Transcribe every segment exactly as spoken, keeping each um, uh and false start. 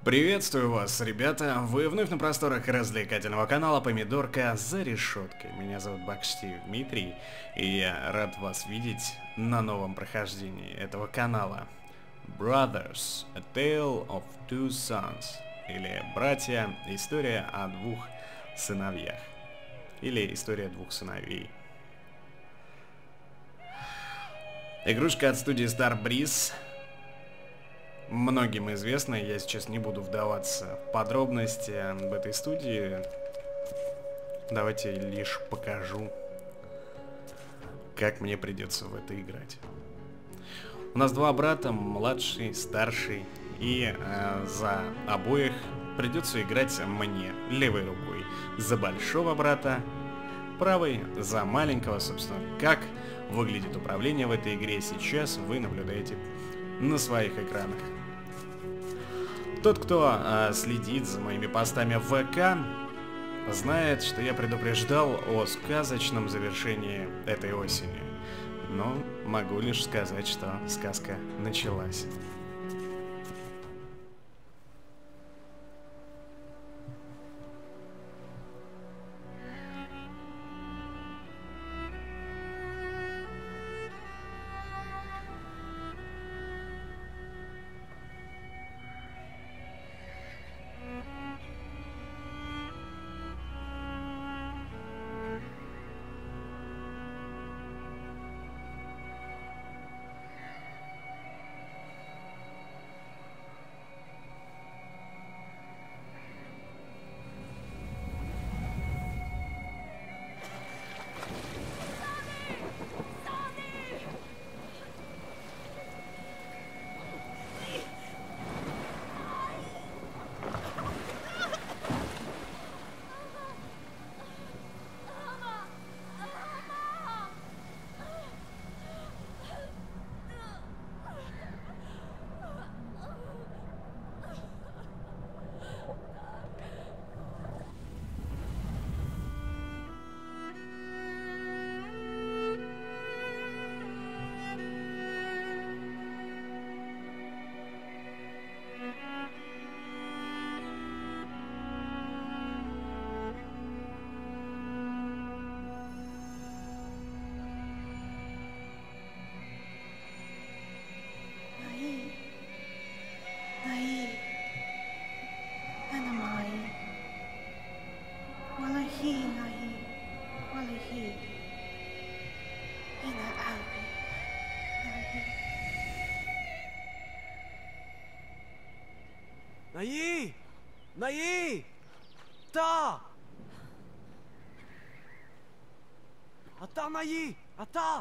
Приветствую вас, ребята! Вы вновь на просторах развлекательного канала Помидорка за решеткой. Меня зовут Бакштиев Дмитрий, и я рад вас видеть на новом прохождении этого канала. Brothers, A Tale of Two Sons, или Братья, история о двух сыновьях, или история двух сыновей. Игрушка от студии Starbreeze. Многим известно, я сейчас не буду вдаваться в подробности об этой студии. Давайте лишь покажу, как мне придется в это играть. У нас два брата, младший, старший, и э, за обоих придется играть мне левой рукой за большого брата, правой за маленького. Собственно, как выглядит управление в этой игре, сейчас вы наблюдаете на своих экранах. Тот, кто э, следит за моими постами в ВК, знает, что я предупреждал о сказочном завершении этой осени. Но могу лишь сказать, что сказка началась. Наи! Наи! Ата! Ата, Наи! Ата!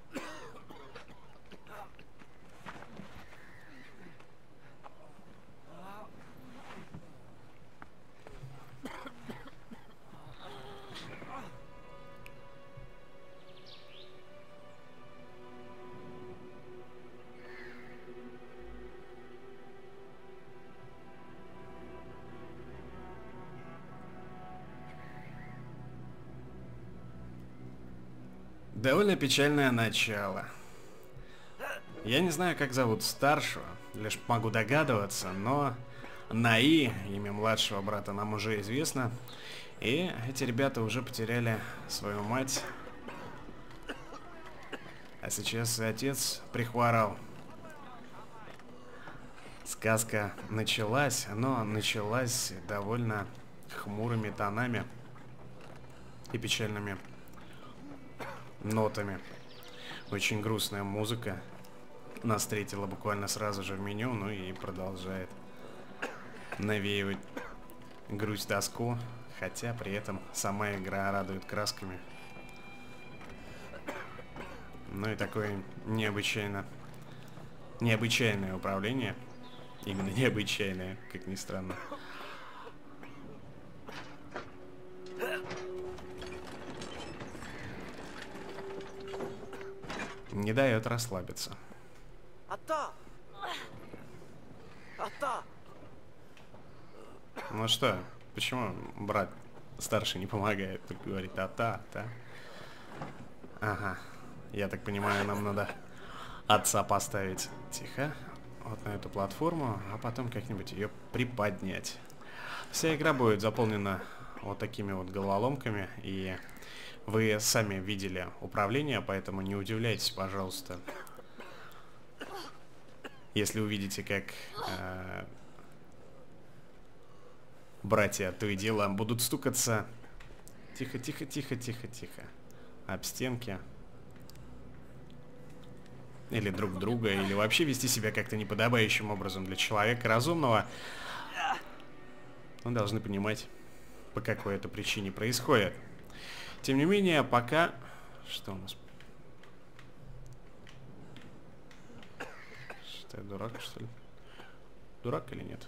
Довольно печальное начало. Я не знаю, как зовут старшего, лишь могу догадываться, но Наи, имя младшего брата, нам уже известно. И эти ребята уже потеряли свою мать. А сейчас и отец прихворал. Сказка началась, но началась довольно хмурыми тонами и печальными нотами. Очень грустная музыка нас встретила буквально сразу же в меню, ну и продолжает навеивать грусть, тоску, хотя при этом сама игра радует красками. Ну и такое необычайно необычайное управление, именно необычайное, как ни странно. Не дает расслабиться. Ата! Ата! Ну что, почему брат старший не помогает, только говорит ата, ата? Ага, я так понимаю, нам надо отца поставить. Тихо. вот на эту платформу, а потом как-нибудь ее приподнять. Вся игра будет заполнена вот такими вот головоломками, и вы сами видели управление, поэтому не удивляйтесь, пожалуйста, если увидите, как э, братья то и дело будут стукаться тихо, тихо, тихо, тихо, тихо об стенки. Или друг друга, или вообще вести себя как-то неподобающим образом для человека разумного. Мы должны понимать, по какой это причине происходит. Тем не менее, пока... Что у нас? Что, я дурак, что ли? Дурак или нет?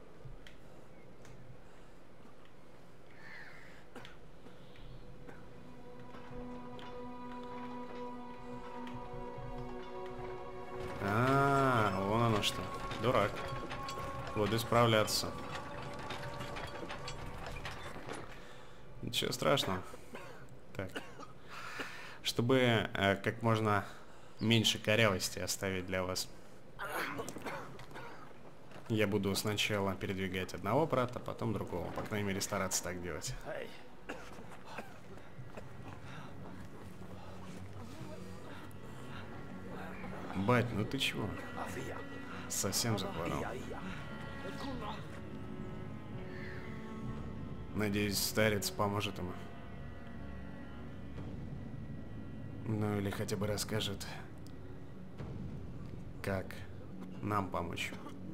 А, вон оно что. Дурак. Буду исправляться. Ничего страшного. Так. Чтобы э, как можно меньше корявости оставить для вас, я буду сначала передвигать одного брата, потом другого. По крайней мере, стараться так делать. Бать, ну ты чего? Совсем захворал. Надеюсь, старец поможет ему. Ну или хотя бы расскажет, как нам помочь.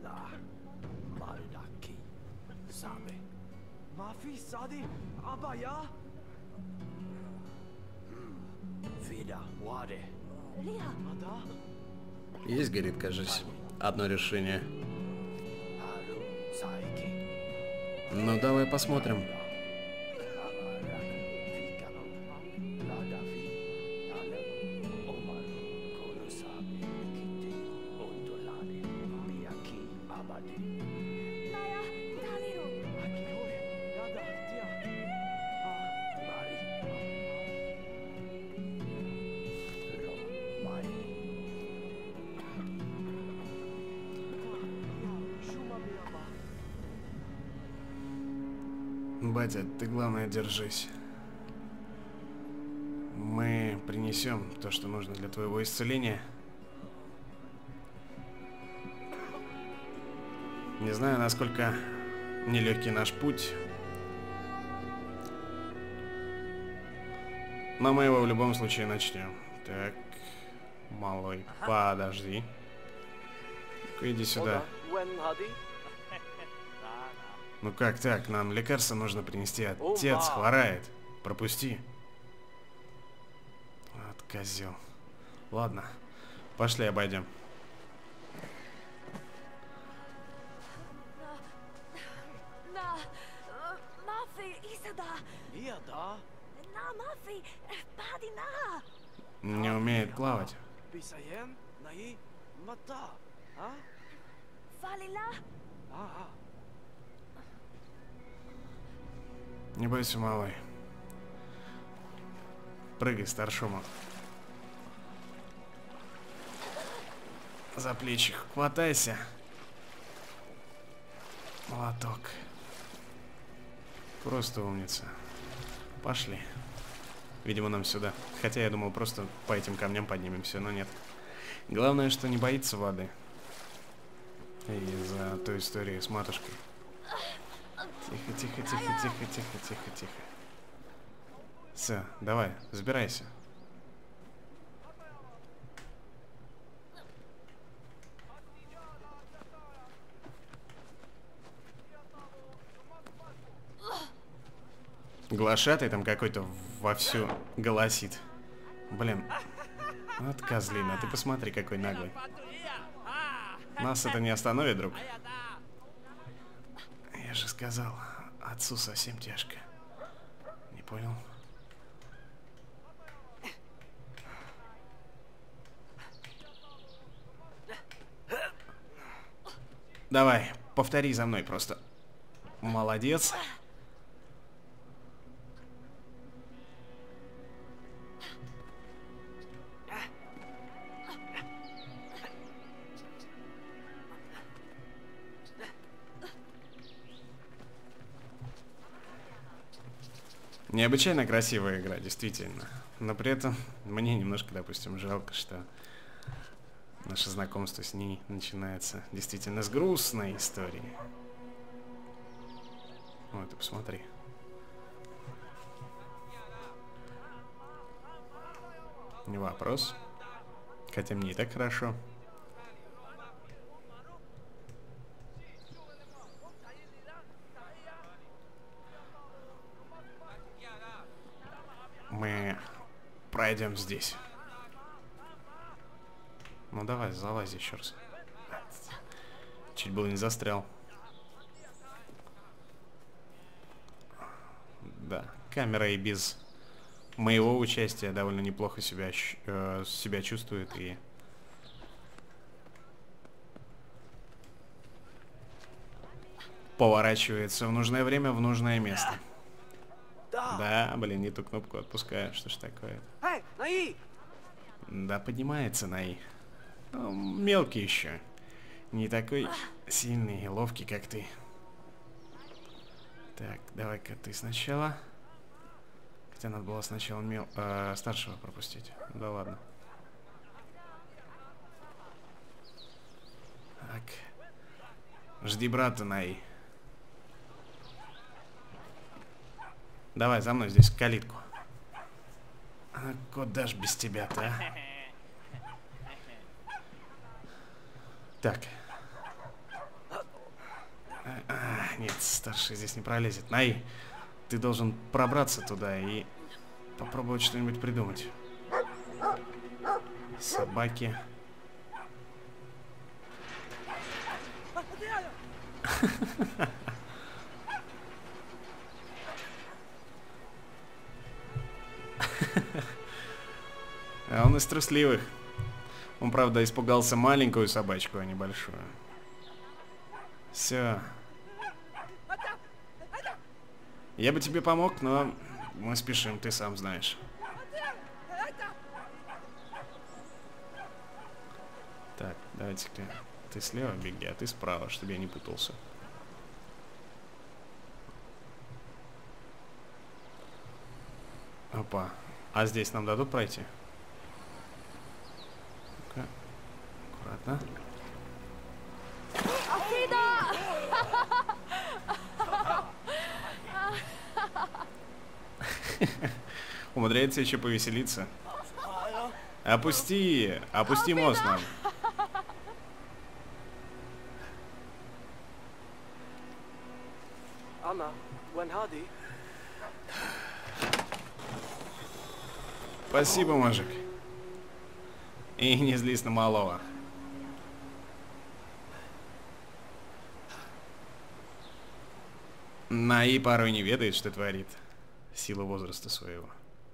Есть, говорит, кажется, одно решение. Ну, давай посмотрим. Батя, ты главное держись. Мы принесем то, что нужно для твоего исцеления. Не знаю, насколько нелегкий наш путь, но мы его в любом случае начнем. Так, малой, подожди. Иди сюда. Ну как так? Нам лекарство нужно принести. Отец хворает. Пропусти. Вот козел. Ладно. Пошли обойдем. Не умеет плавать. Не бойся, малый. Прыгай, старшому. За плечи хватайся. Молоток. Просто умница. Пошли. Видимо, нам сюда. Хотя я думал, просто по этим камням поднимемся, но нет. Главное, что не боится воды. Из-за той истории с матушкой. Тихо, тихо, тихо, тихо, тихо, тихо, тихо. Все, давай, забирайся. Глашатый там какой-то вовсю голосит. Блин. Вот козлина, ты посмотри, какой наглый. Нас это не остановит, друг. Я же сказал, отцу совсем тяжко. Не понял? Давай, повтори за мной просто. Молодец. Необычайно красивая игра, действительно. Но при этом мне немножко, допустим, жалко, что наше знакомство с ней начинается действительно с грустной истории. Вот, ты посмотри. Не вопрос. Хотя мне и так хорошо. Мы пройдем здесь. Ну давай, залазь еще раз. Чуть было не застрял. Да, камера и без моего участия довольно неплохо себя, э, себя чувствует и... поворачивается в нужное время, в нужное место. Да, блин, не ту кнопку отпускаю, что ж такое? Эй, Наи! Да, поднимается Наи. Ну, мелкий еще. Не такой сильный и ловкий, как ты. Так, давай-ка ты сначала. Хотя надо было сначала мел... э, старшего пропустить. Да ладно. Так. Жди брата, Наи. Давай, за мной здесь в калитку. А куда ж без тебя-то, а? Так. А, а, нет, старший здесь не пролезет. Наи, ты должен пробраться туда и попробовать что-нибудь придумать. Собаки. А он из трусливых. Он, правда, испугался маленькую собачку, а не большую. Все. Я бы тебе помог, но мы спешим, ты сам знаешь. Так, давайте-ка ты слева беги, а ты справа, чтобы я не путался. Опа. А здесь нам дадут пройти? Ну-ка. Аккуратно. Умудряется еще повеселиться. Опусти! Опусти мост нам. Anna, when Hardy? Спасибо, мужик. И не злись на малого. Наи порой не ведает, что творит. Сила возраста своего.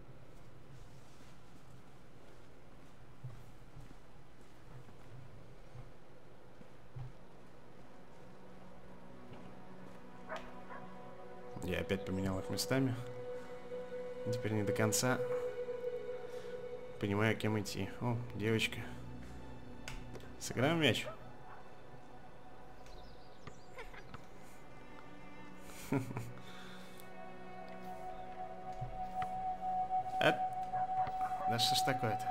Я опять поменял их местами. Теперь не до конца понимаю, кем идти. О, девочка. Сыграем в мяч? А... Да что ж такое-то?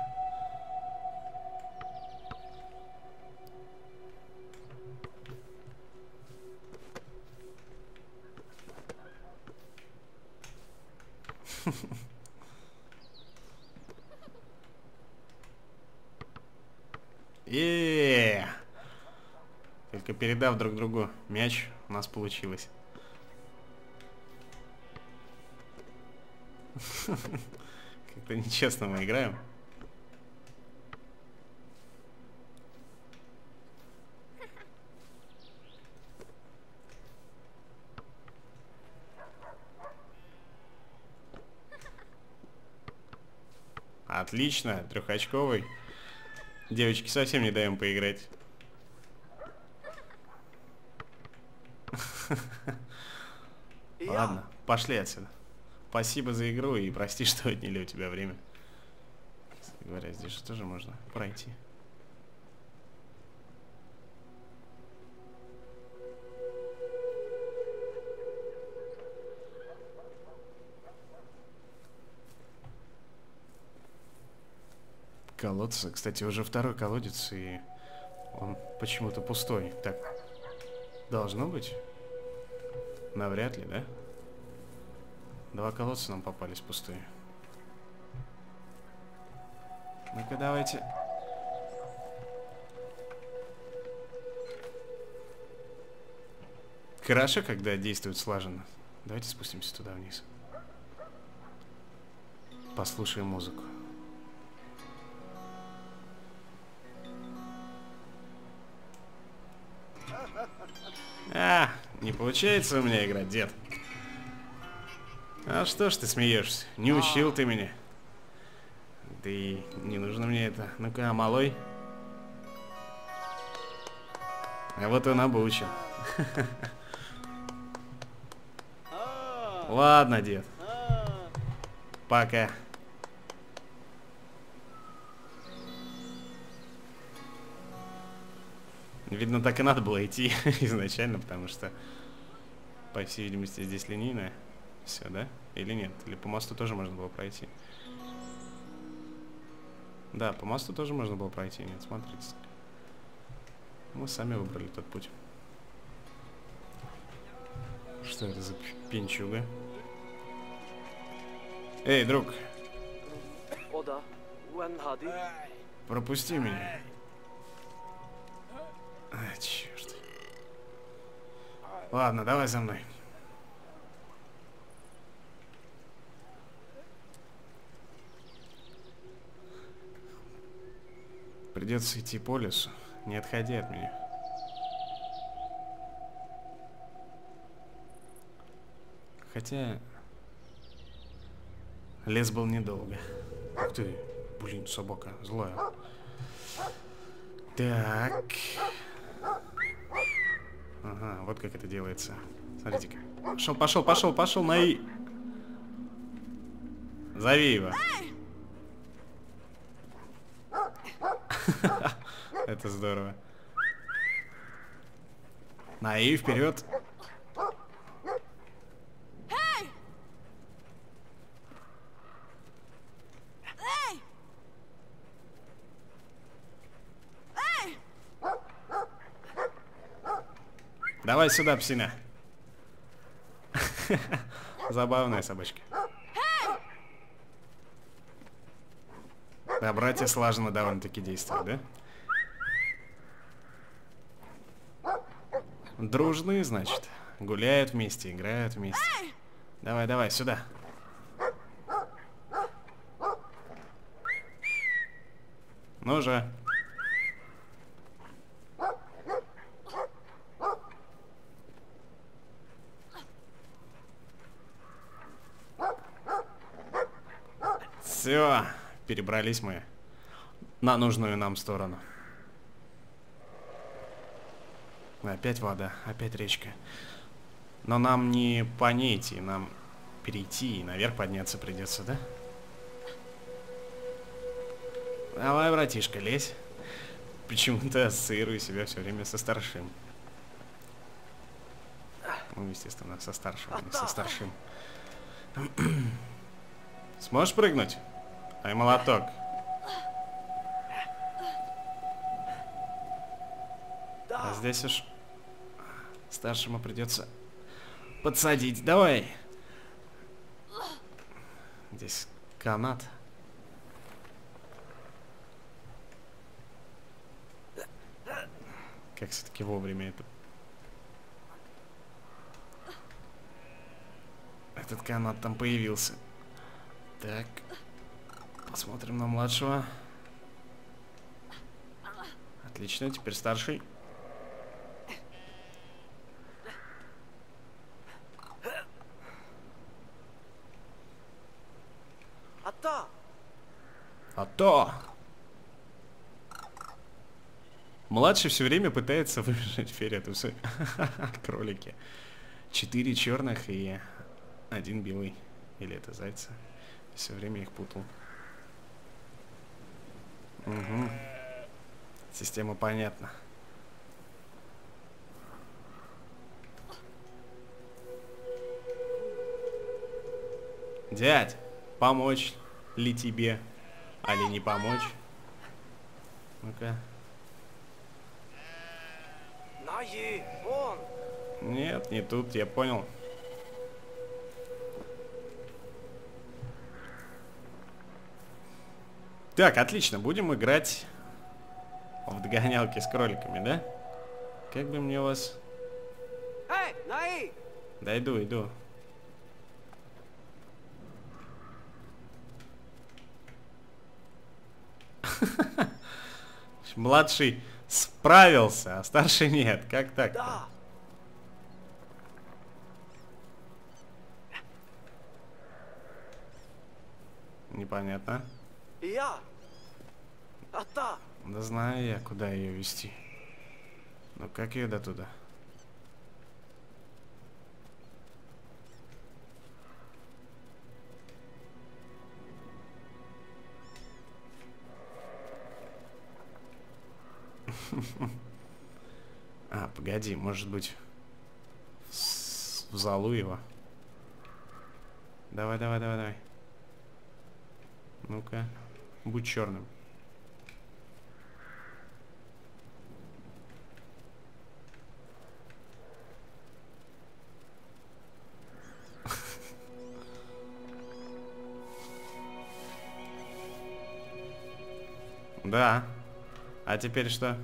Еее! Только передав друг другу мяч, у нас получилось. Как-то нечестно мы играем. Отлично, трехочковый. Девочки, совсем не даем поиграть. Ладно, пошли отсюда. Спасибо за игру и прости, что отняли у тебя время. Кстати говоря, здесь же тоже можно пройти. колодца. Кстати, уже второй колодец, и он почему-то пустой. Так, должно быть? Навряд ли, да? Два колодца нам попались пустые. Ну-ка, давайте. Хорошо, когда действует слаженно. Давайте спустимся туда вниз. Послушаем музыку. А, не получается у меня играть, дед. А что ж ты смеешься? Не учил ты меня. Да и не нужно мне это. Ну-ка, малой. А вот он обучен. Ладно, дед. Пока. Видно, так и надо было идти изначально, потому что, по всей видимости, здесь линейная. Все, да? Или нет? Или по мосту тоже можно было пройти? Да, по мосту тоже можно было пройти. Нет, смотрите. Мы сами выбрали тот путь. Что это за пенчуга? Эй, друг. Oda, when Hadi? Пропусти меня. А, черт. Ладно, давай за мной. Придется идти по лесу. Не отходи от меня. Хотя... Лес был недолго. Ух ты, блин, собака злая. Так. Ага, вот как это делается. Смотрите-ка. Пошел, пошел, пошел, пошел, на и. Зови его. Это здорово. На и вперед. Давай сюда, псина. Забавная собачка. Да, братья слаженно довольно-таки действуют, да? Дружные, значит. Гуляют вместе, играют вместе. Давай, давай, сюда. Ну же. Все, перебрались мы на нужную нам сторону. Опять вода, опять речка. Но нам не по ней идти, нам перейти и наверх подняться придется, да? Давай, братишка, лезь. Почему-то ассоциирую себя все время со старшим. Ну, естественно, со старшим, а не со старшим. Сможешь прыгнуть? Ай, молоток. А здесь уж старшему придется подсадить. Давай. Здесь канат. Как все-таки вовремя это... Этот канат там появился. Так. Посмотрим на младшего. Отлично, теперь старший. Ата! А то! Младший все время пытается выбежать вперед. Кролики. Четыре черных и один белый. Или это зайцы. Все время их путал. Угу. Система понятна. Дядь, помочь ли тебе? Али не помочь? Ну-ка. Наи, вон. Нет, не тут, я понял. Так, отлично, будем играть в догонялки с кроликами, да? Как бы мне вас... Эй, Наи! Да иду, иду. Младший справился, а старший нет. Как так? Да. Непонятно. Я. Ата. Да знаю я, куда ее вести. Ну как ее до туда? А, погоди, может быть в залу его. Давай, давай, давай, давай. Ну-ка, будь черным. Да. А теперь что?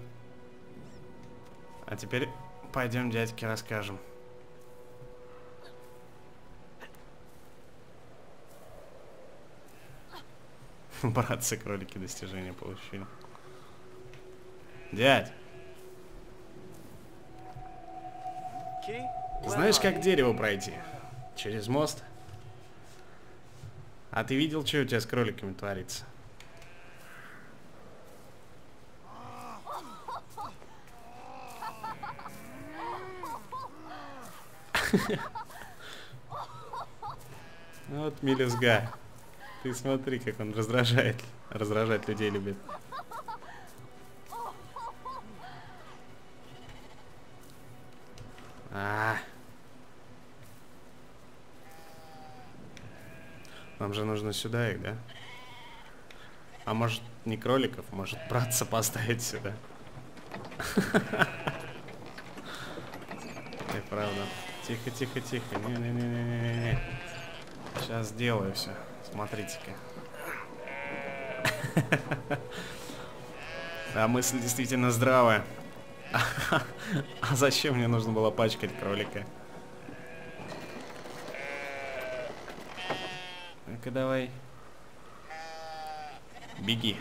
А теперь пойдем дядьке расскажем. Братцы, кролики достижения получили. Дядь, знаешь, как к дереву пройти? Через мост? А ты видел, что у тебя с кроликами творится? Вот мелюзга. Ты смотри, как он раздражает. Раздражать людей любит. А, нам же нужно сюда их, да? А может, не кроликов, может, братца поставить сюда? И правда. Тихо, тихо, тихо. Не-не-не-не-не-не. Сейчас сделаю все. Смотрите-ка. А мысль действительно здравая. А зачем мне нужно было пачкать кролика? Ну-ка давай. Беги.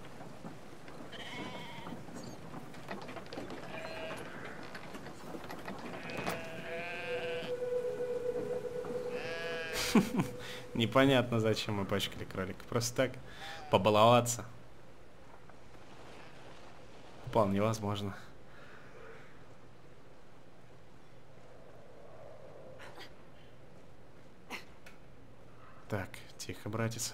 Непонятно, зачем мы пачкали кролика. Просто так побаловаться. Вполне возможно. Так, тихо, братец.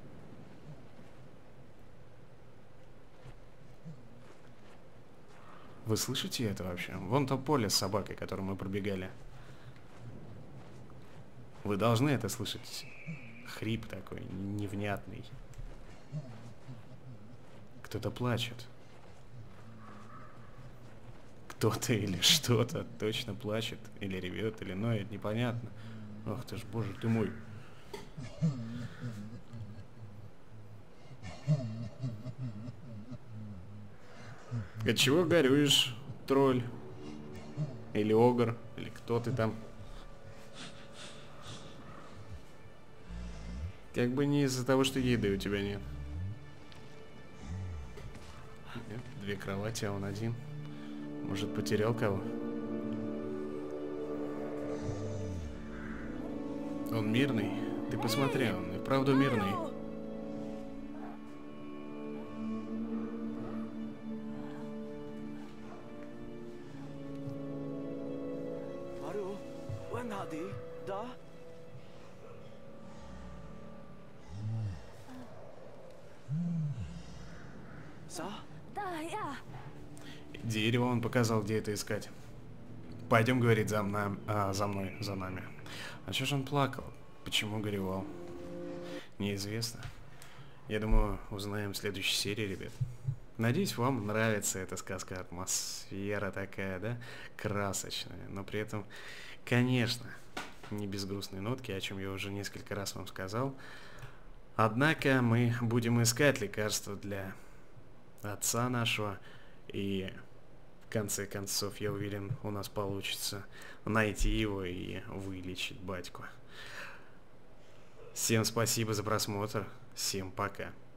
Вы слышите это вообще? Вон то поле с собакой, которое мы пробегали. Вы должны это слышать. Хрип такой, невнятный. Кто-то плачет. Кто-то или что-то точно плачет. Или ревет, или ноет, непонятно. Ах ты ж, боже ты мой. От чего горюешь, тролль? Или огр? Или кто ты там? Как бы не из-за того, что еды у тебя нет. Нет, две кровати, а он один. Может, потерял кого? Он мирный? Ты посмотри, он и правда мирный. Мару, when Hadi, да? Са? Да, я. Дерево он показал, где это искать. Пойдем, говорит, за, мна... а, за мной, за нами. А чё ж он плакал? Почему горевал? Неизвестно. Я думаю, узнаем в следующей серии, ребят. Надеюсь, вам нравится эта сказка, атмосфера такая, да, красочная, но при этом, конечно, не без грустной нотки, о чем я уже несколько раз вам сказал. Однако мы будем искать лекарства для отца нашего, и в конце концов, я уверен, у нас получится найти его и вылечить батьку. Всем спасибо за просмотр, всем пока.